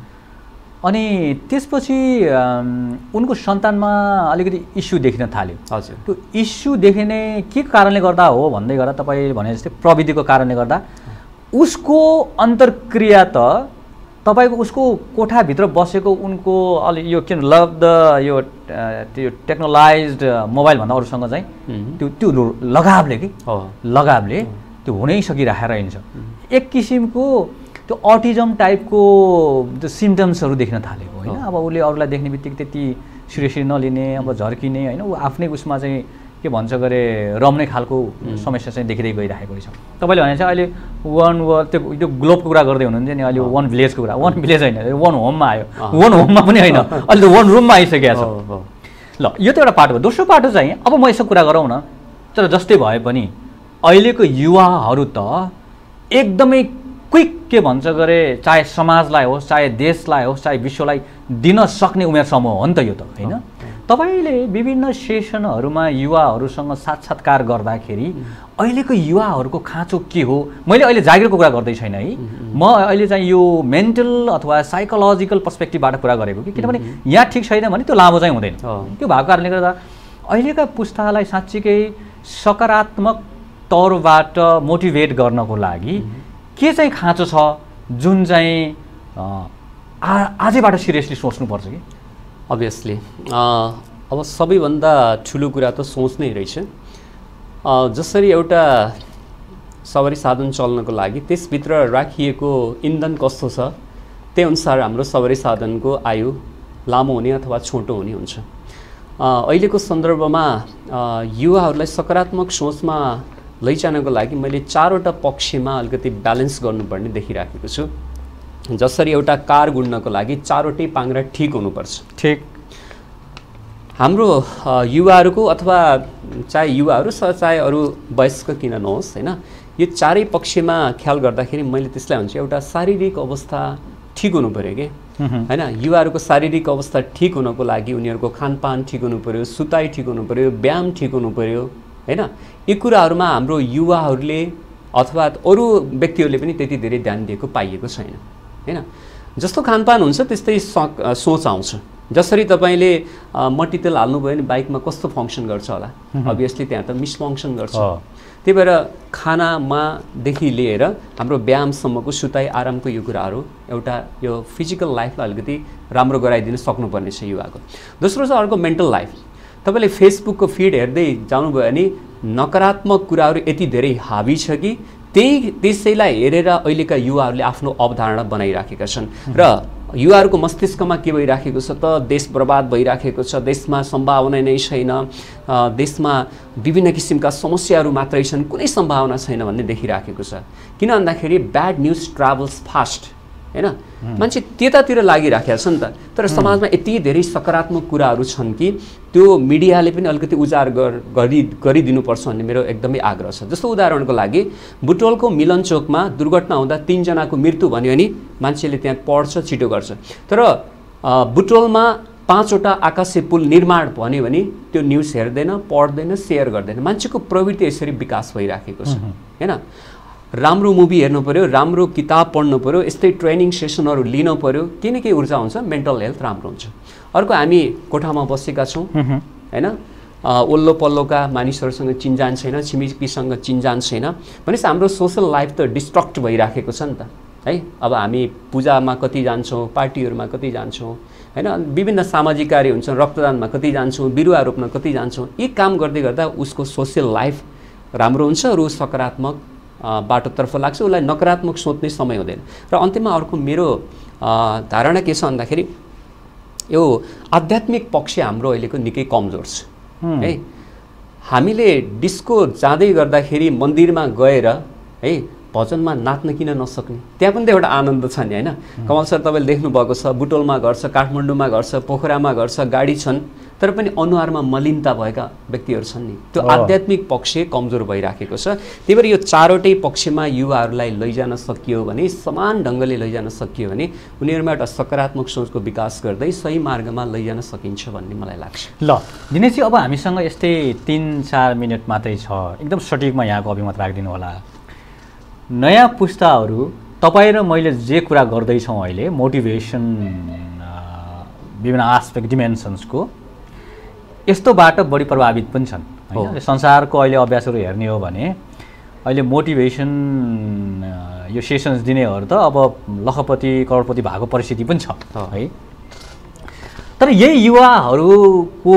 अनि त्यसपछि उनको सन्तानमा अलिकति इस्यु देखिन थाल्यो। हजुर, त्यो इस्यु देखिने के कारणले गर्दा हो भन्दै गर्दा तपाईँले भने जस्तै प्रविधिको कारणले गर्दा उसको अन्तर्क्रिया त तपाईँको उसको कोठाभित्र बसेको उनको अलि यो के लभ द यो त्यो टेक्नोलाइज्ड मोबाइलभन्दा अरूसँग चाहिँ त्यो त्यो लगावले कि लगावले त्यो हुनै सकिराखेर हिँड्छ। एक किसिमको त्यो अटिजम टाइपको त्यो सिम्टम्सहरू देख्न थालेको होइन। अब उसले अरूलाई देख्ने बित्तिकै त्यति सिरियसली नलिने, अब झर्किने होइन, ऊ आफ्नै उसमा चाहिँ के भन्छ गरे रम्ने खालको समस्या चाहिँ देखिँदै गइरहेको रहेछ। तपाईँले भने चाहिँ अहिले वान वर्ल्ड त्यो त्यो ग्लोबको कुरा गर्दै हुनुहुन्छ नि, अहिले वान भिलेजको कुरा, वान भिलेज होइन, वान होममा आयो, वान होममा पनि होइन, अहिले त वान रुममा आइसकेको छ। ल यो त एउटा पाटो हो। दोस्रो पाटो चाहिँ अब म यसो कुरा गरौँ न, तर जस्तै भए पनि अहिलेको युवाहरू त एकदमै क्विक के भन्छ गरे, चाहे समाजलाई होस्, चाहे देशलाई होस्, चाहे विश्वलाई दिन सक्ने उमेर समूह हो नि त यो त, होइन? तपाईले विभिन्न सेसनहरूमा युवाहरूसँग साक्षात्कार गर्दाखेरि अहिलेको युवाहरूको खाँचो के हो? मैले अहिले जागिरको कुरा गर्दै छैन है, म अहिले चाहिँ यो मेन्टल अथवा साइकोलोजिकल पर्सपेक्टिभबाट कुरा गरेको कि, किनभने यहाँ ठिक छैन भने त्यो लामो चाहिँ हुँदैन। त्यो भएको कारणले गर्दा अहिलेका पुस्तालाई साँच्चीकै सकारात्मक तौरबाट मोटिभेट गर्नको लागि के चाहिँ खाँचो छ जुन चाहिँ आजैबाट सिरियसली सोच्नुपर्छ कि? अभियसली अब सबैभन्दा ठुलो कुरा त सोच नै रहेछ। जसरी एउटा सवारी साधन चल्नको लागि त्यसभित्र राखिएको इन्धन कस्तो छ त्यही अनुसार हाम्रो सवारी साधनको आयु लामो हुने अथवा छोटो हुने हुन्छ। अहिलेको सन्दर्भमा युवाहरूलाई सकारात्मक सोचमा लैजानको लागि मैले चारवटा पक्षमा अलिकति ब्यालेन्स गर्नुपर्ने देखिराखेको छु। जसरी एउटा कार गुड्नको लागि चारवटै पाङ्ग्रा ठिक हुनुपर्छ। ठिक हाम्रो युवाहरूको अथवा चाहे युवाहरू चाहे अरू वयस्क किन नहोस्, होइन, यो चारै पक्षमा ख्याल गर्दाखेरि मैले त्यसलाई भन्छु एउटा शारीरिक अवस्था ठिक हुनु पऱ्यो कि, होइन? युवाहरूको शारीरिक अवस्था ठिक हुनको लागि उनीहरूको खानपान ठिक हुनु पऱ्यो, सुताइ ठिक हुनु पऱ्यो, व्यायाम ठिक हुनु पऱ्यो, होइन? यी कुराहरूमा हाम्रो युवाहरूले अथवा अरू व्यक्तिहरूले पनि त्यति धेरै ध्यान दिएको पाइएको छैन, होइन? जस्तो खानपान हुन्छ त्यस्तै सोच आउँछ। जसरी तपाईँले मट्टीतेल हाल्नुभयो भने बाइकमा कस्तो फङ्सन गर्छ होला, अभियसली त्यहाँ त मिसफङ्सन गर्छ। त्यही भएर खानामादेखि लिएर हाम्रो व्यायामसम्मको सुताइ आरामको यो कुराहरू एउटा यो फिजिकल लाइफलाई अलिकति राम्रो गराइदिन सक्नुपर्ने छ युवाको। दोस्रो छ अर्को मेन्टल लाइफ। तपाईँले फेसबुकको फिड हेर्दै जानुभयो भने नकारात्मक कुराहरू यति धेरै हावी छ कि त्यही त्यसैलाई हेरेर अहिलेका युवाहरूले आफ्नो अवधारणा बनाइराखेका छन् र युवाहरूको मस्तिष्कमा के भइराखेको छ त देश बर्बाद भइराखेको छ, देशमा सम्भावना नै छैन, देशमा विभिन्न किसिमका समस्याहरू मात्रै छन्, कुनै सम्भावना छैन भन्ने देखिराखेको छ। किन भन्दाखेरि ब्याड न्युज ट्राभल्स फास्ट, होइन? मान्छे त्यतातिर लागिराखेको छ नि त। तर समाजमा यति धेरै सकारात्मक कुराहरू छन् कि त्यो मिडियाले पनि अलिकति उजागर गरि गरिदिनुपर्छ भन्ने मेरो एकदमै आग्रह छ। जस्तो उदाहरणको लागि बुटवलको मिलन चोकमा दुर्घटना हुँदा तीनजनाको मृत्यु भन्यो भने मान्छेले त्यहाँ पढ्छ, छिटो गर्छ। तर बुटवलमा पाँचवटा आकाशे पुल निर्माण भन्यो भने त्यो न्युज हेर्दैन, पढ्दैन, सेयर गर्दैन। मान्छेको प्रवृत्ति यसरी विकास भइराखेको छ, होइन? राम्रो मुभी हेर्नु पऱ्यो, राम्रो किताब पढ्नु पऱ्यो, यस्तै ट्रेनिङ सेसनहरू लिनु पऱ्यो, केही न केही ऊर्जा हुन्छ, मेन्टल हेल्थ राम्रो हुन्छ। अर्को हामी कोठामा बसेका छौँ, होइन? ओल्लो पल्लोका मानिसहरूसँग चिन्जान छैन, छिमेकीसँग चिन्जान छैन भनेपछि हाम्रो सोसल लाइफ त डिस्ट्रक्ट भइराखेको छ नि त, है? अब हामी पूजामा कति जान्छौँ, पार्टीहरूमा कति जान्छौँ, होइन? विभिन्न सामाजिक कार्य हुन्छ, रक्तदानमा कति जान्छौँ, बिरुवा रोप्न कति जान्छौँ। यी काम गर्दै गर्दा उसको सोसल लाइफ राम्रो हुन्छ र ऊ सकारात्मक बाटोतर्फ लाग्छ, उसलाई नकारात्मक सोच्ने समय हुँदैन। र अन्त्यमा अर्को मेरो धारणा के छ भन्दाखेरि यो आध्यात्मिक पक्ष हाम्रो अहिलेको निकै कमजोर छ, है? हामीले डिस्को जाँदै गर्दाखेरि मन्दिरमा गएर, है, भजनमा नाच्न किन नसक्ने? त्यहाँ पनि त एउटा आनन्द छ नि, होइन? कमल सर तपाईँले देख्नुभएको छ, बुटोलमा घर छ, काठमाडौँमा घर छ, पोखरामा घर छ, गाडी छन्, तर पनि अनुहारमा मलिनता भएका व्यक्तिहरू छन् नि। त्यो आध्यात्मिक पक्ष कमजोर भइराखेको छ। त्यही भएर यो चारवटै पक्षमा युवाहरूलाई लैजान सकियो भने, समान ढङ्गले लैजान सकियो भने उनीहरूमा एउटा सकारात्मक सोचको विकास गर्दै सही मार्गमा लैजान सकिन्छ भन्ने मलाई लाग्छ। ल दिनेशजी, अब हामीसँग यस्तै तिन चार मिनट मात्रै छ, एकदम सटिकमा यहाँको अभिमत राखिदिनु होला। नयाँ पुस्ताहरू तपाईँ र मैले जे कुरा गर्दैछौँ अहिले मोटिभेसन विभिन्न आस्पेक्ट डिमेन्सन्सको, यस्तोबाट बढी प्रभावित पनि छन्, होइन? संसारको अहिले अभ्यासहरू हेर्ने हो भने अहिले मोटिभेसन यो सेसन्स दिनेहरू त अब लखपति करोडपति भएको परिस्थिति पनि छ, है? तर यही युवाहरूको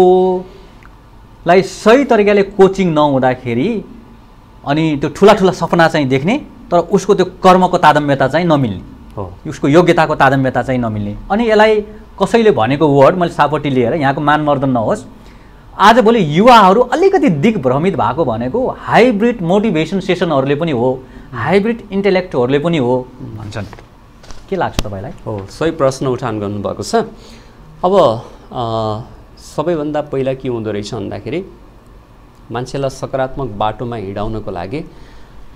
लाई सही तरिकाले कोचिङ नहुँदाखेरि अनि त्यो ठुला ठुला सपना चाहिँ देख्ने तर उसको त्यो कर्मको तादम्यता चाहिँ नमिल्ने, उसको योग्यताको तादम्यता चाहिँ नमिल्ने। अनि यसलाई कसैले भनेको वर्ड मैले सापट्टि लिएर यहाँको मानमर्दन नहोस्, आजभोलि युवाहरू अलिकति दिग्भ्रमित भएको भनेको हाइब्रिड मोटिभेसन सेसनहरूले पनि हो, हाइब्रिड इन्टेलेक्टहरूले पनि हो भन्छन्। के लाग्छ तपाईँलाई? हो, सही प्रश्न उठान गर्नुभएको छ। अब सबैभन्दा पहिला के हुँदो रहेछ भन्दाखेरि मान्छेलाई सकारात्मक बाटोमा हिँडाउनको लागि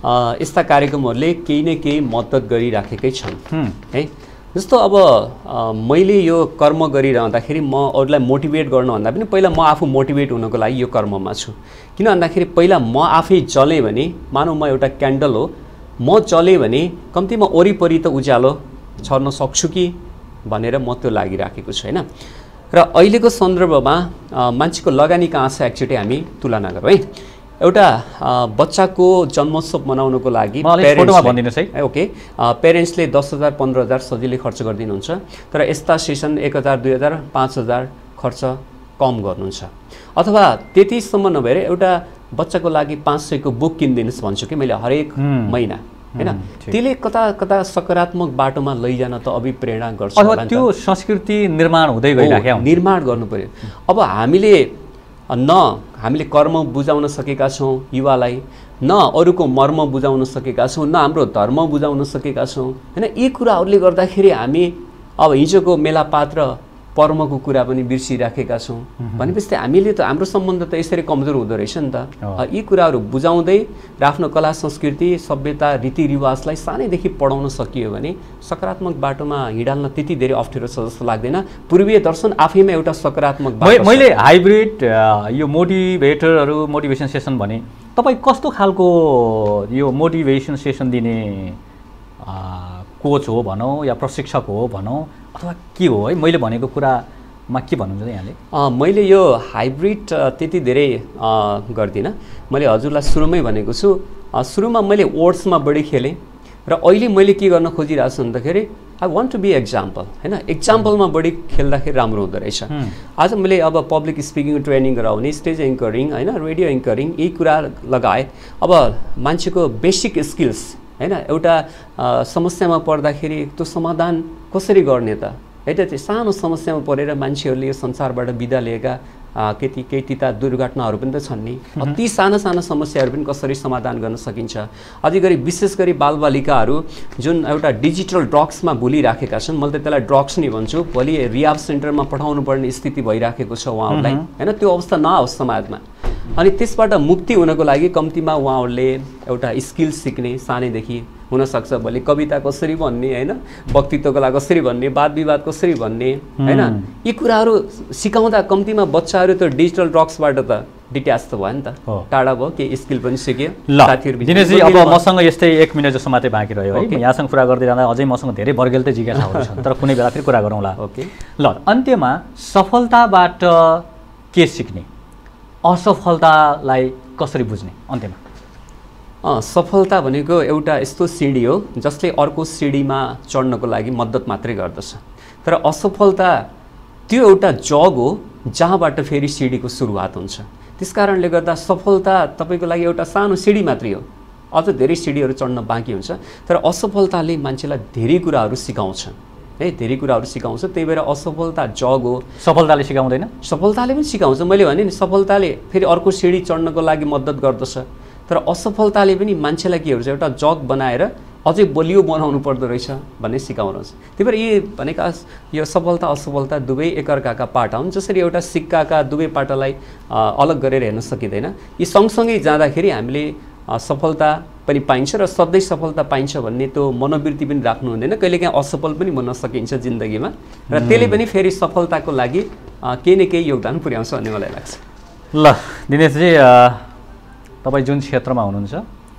यस्ता कार्यक्रमहरूले केही न केही मद्दत गरिराखेकै छन् है। जस्तो अब मैले यो कर्म गरिरहँदाखेरि म अरूलाई मोटिभेट गर्नुभन्दा पनि पहिला म आफू मोटिभेट हुनको लागि यो कर्ममा छु। किन भन्दाखेरि पहिला म आफै जलेँ भने, मानौँ म एउटा क्यान्डल हो, म जलेँ भने कम्तीमा वरिपरि त उज्यालो छर्न सक्छु कि भनेर म त्यो लागिराखेको छु होइन। र अहिलेको सन्दर्भमा मान्छेको लगानी कहाँ छ एक्चुअली हामी तुलना गरौँ है। एउटा बच्चाको जन्मोत्सव मनाउनको लागि पेरेन्ट्सले ओके पेरेन्ट्सले दस हजार पन्ध्र हजार सजिलै खर्च गरिदिनुहुन्छ, तर यस्ता सेसन एक हजार दुई हजार पाँच हजार खर्च कम गर्नुहुन्छ। अथवा त्यतिसम्म नभएर एउटा बच्चाको लागि पाँच सयको बुक किनिदिनुहोस् भन्छु कि मैले हरेक महिना हैन। त्यसले कता कता सकारात्मक बाटोमा लैजान त अभिप्रेरणा गर्छ होला नि त। त्यो संस्कृति निर्माण हुँदै गइराख्यो, निर्माण गर्नु पर्यो। अब हामीले न हामीले कर्म बुझाउन सकेका छौँ युवालाई, न अरूको मर्म बुझाउन सकेका छौँ, न हाम्रो धर्म बुझाउन सकेका छौँ हैन। यी कुराहरूले गर्दाखेरि हामी अब हिजोको मेलापात र पर्मको कुरा पनि बिर्सिराखेका छौँ। भनेपछि हामीले त हाम्रो सम्बन्ध त यसरी कमजोर हुँदो रहेछ नि त। यी कुराहरू बुझाउँदै र आफ्नो कला संस्कृति सभ्यता रीतिरिवाजलाई सानैदेखि पढाउन सकियो भने सकारात्मक बाटोमा हिँडाल्न त्यति धेरै अप्ठ्यारो छ जस्तो लाग्दैन। पूर्वीय दर्शन आफैमा एउटा सकारात्मक बाटो। मैले हाइब्रिड यो मोटिभेटरहरू मोटिभेसन सेसन भने तपाईँ कस्तो खालको यो मोटिभेसन सेसन दिने कोच हो भनौँ या प्रशिक्षक हो भनौँ अथवा के हो है? मैले भनेको कुरामा के भन्नुहुन्छ यहाँले? मैले यो हाइब्रिड त्यति धेरै गर्दिनँ। मैले हजुरलाई सुरुमै भनेको छु, सुरुमा मैले वर्ड्समा बढी खेलेँ र अहिले मैले के गर्न खोजिरहेको छु भन्दाखेरि I want to be example होइन। एक्जाम्पलमा बढी खेल्दाखेरि राम्रो हुँदो रहेछ। आज मैले अब पब्लिक स्पिकिङ ट्रेनिङ गराउने, स्टेज एङ्करिङ होइन, रेडियो एङ्करिङ यी कुरा लगाएँ। अब मान्छेको बेसिक स्किल्स हैन, एउटा समस्यामा पर्दाखेरि त्यो समाधान कसरी गर्ने त एउटा चाहिँ सानो समस्यामा परेर मान्छेहरूले यो संसारबाट बिदा लिएका केही केही तिता दुर्घटनाहरू पनि त छन् नि। अति साना साना समस्याहरू पनि कसरी समाधान गर्न सकिन्छ। अझै गरी विशेष गरी बालबालिकाहरू जुन एउटा डिजिटल ड्रग्समा भुलिराखेका छन्, मैले त त्यसलाई ड्रग्स नै भन्छु, भोलि रिहाब सेन्टरमा पठाउनु पर्ने स्थिति भइराखेको छ उहाँहरूलाई हैन। त्यो अवस्था नआओस् समाजमा। अनि त्यसबाट मुक्ति हुनको लागि कम्तीमा उहाँहरूले एउटा स्किल सिक्ने सानैदेखि हुनसक्छ। भोलि कविता कसरी भन्ने होइन, वक्तित्व कला कसरी भन्ने, वाद विवाद कसरी भन्ने होइन, यी कुराहरू सिकाउँदा कम्तीमा बच्चाहरू त डिजिटल ड्रग्सबाट त डिट्याच त भयो नि त, टाढा भयो, केही स्किल पनि सिक्यो। ल दिनेशजी, अब मसँग यस्तै एक मिनट जस्तो मात्रै बाँकी रह्यो है। यहाँसँग कुरा गर्दै जाँदा अझै मसँग धेरै वर्गेलतै जिज्ञासाहरू छन्, तर कुनै बेला फेरि कुरा गरौँला। ओके ल, अन्त्यमा सफलताबाट के सिक्ने, असफलतालाई कसरी बुझ्ने अन्त्यमा? सफलता भनेको एउटा यस्तो सिडी हो जसले अर्को सिडीमा चढ्नको लागि मद्दत मात्रै गर्दछ, तर असफलता त्यो एउटा जग हो जहाँबाट फेरि सिडीको सुरुवात हुन्छ। त्यसकारणले गर्दा सफलता तपाईँको लागि एउटा सानो सिडी मात्रै हो, अझ धेरै सिडीहरू चढ्न बाँकी हुन्छ। तर असफलताले मान्छेलाई धेरै कुराहरू सिकाउँछ है, धेरै कुराहरू सिकाउँछ। त्यही भएर असफलता जग हो। सफलताले सिकाउँदैन? सफलताले पनि सिकाउँछ। मैले भने नि सफलताले फेरि अर्को सिडी चढ्नको लागि मद्दत गर्दछ, तर असफलताले पनि मान्छेलाई के हुन्छ एउटा जग बनाएर अझै बलियो बनाउनु पर्दो रहेछ भन्ने सिकाउनुहुन्छ। त्यही भएर यी भनेका यो सफलता असफलता दुवै एकअर्काका पाटा हुन्। जसरी एउटा सिक्काका दुवै पाटालाई अलग गरेर हेर्न सकिँदैन, यी सँगसँगै जाँदाखेरि हामीले सफलता पनि पाइन्छ र सधैँ सफलता पाइन्छ भन्ने त्यो मनोवृत्ति पनि राख्नु हुँदैन। कहिलेकाहीँ असफल पनि बन्न सकिन्छ जिन्दगीमा, र त्यसले पनि फेरि सफलताको लागि केही न केही योगदान पुर्याउँछ भन्ने मलाई लाग्छ। ल दिनेशजी, तपाईँ जुन क्षेत्रमा हुनुहुन्छ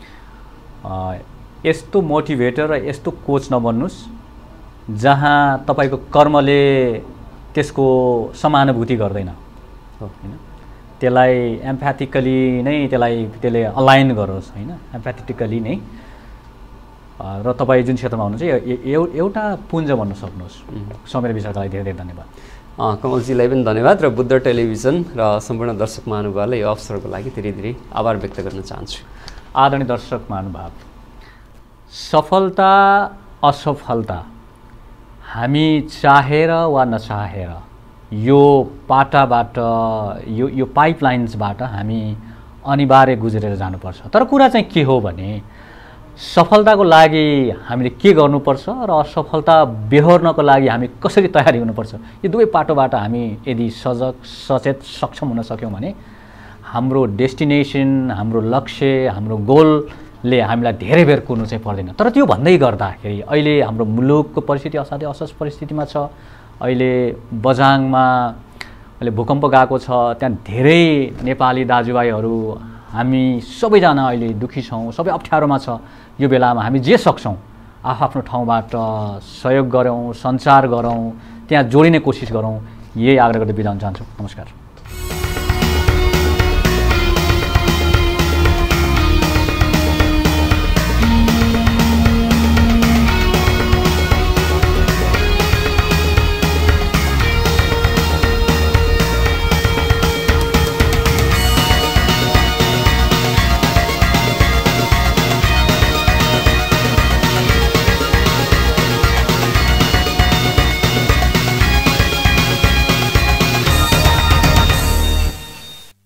यस्तो मोटिभेटर र यस्तो कोच नबन्नुहोस् जहाँ तपाईँको कर्मले त्यसको समानुभूति गर्दैन होइन, त्यसलाई एम्प्याथिकली नै त्यसलाई त्यसले अलाइन गरोस् होइन, एम्प्याथिकली नै। र तपाईँ जुन क्षेत्रमा हुनुहुन्छ एउटा पुञ्ज भन्न सक्नुहोस्। समय विचारका लागि धेरै धेरै धन्यवाद। कमलजीलाई पनि धन्यवाद र बुद्ध टेलिभिजन र सम्पूर्ण दर्शक महानुभावलाई यो अवसरको लागि धेरै धेरै आभार व्यक्त गर्न चाहन्छु। आदरणीय दर्शक महानुभाव, सफलता असफलता हामी चाहेर वा नचाहेर यो पाटाबाट यो यो पाइपलाइन्सबाट हामी अनिवार्य गुज्रेर जानुपर्छ। तर कुरा चाहिँ के हो भने सफलताको लागि हामीले के गर्नुपर्छ र असफलता बेहोर्नको लागि हामी कसरी तयारी हुनुपर्छ, यो दुवै पाटोबाट हामी यदि सजग सचेत सक्षम हुन सक्यौँ भने हाम्रो डेस्टिनेसन, हाम्रो लक्ष्य, हाम्रो गोल ले हामीलाई धेरै बेर कुर्नु चाहिँ पर्दैन। तर त्यो भन्दै गर्दाखेरि अहिले हाम्रो मुलुकको परिस्थिति असाध्यै असहज परिस्थितिमा छ। अहिले बझाङमा अहिले भूकम्प गएको छ, त्यहाँ धेरै नेपाली दाजुभाइहरू हामी सबैजना अहिले दुःखी छौँ, सबै अप्ठ्यारोमा छ। यो बेलामा हामी जे सक्छौँ आफ्नो ठाउँबाट सहयोग गरौँ, सञ्चार गरौँ, त्यहाँ जोडिने कोसिस गरौँ, यही आग्रह गर्दै बिदा हुन चाहन्छु। नमस्कार।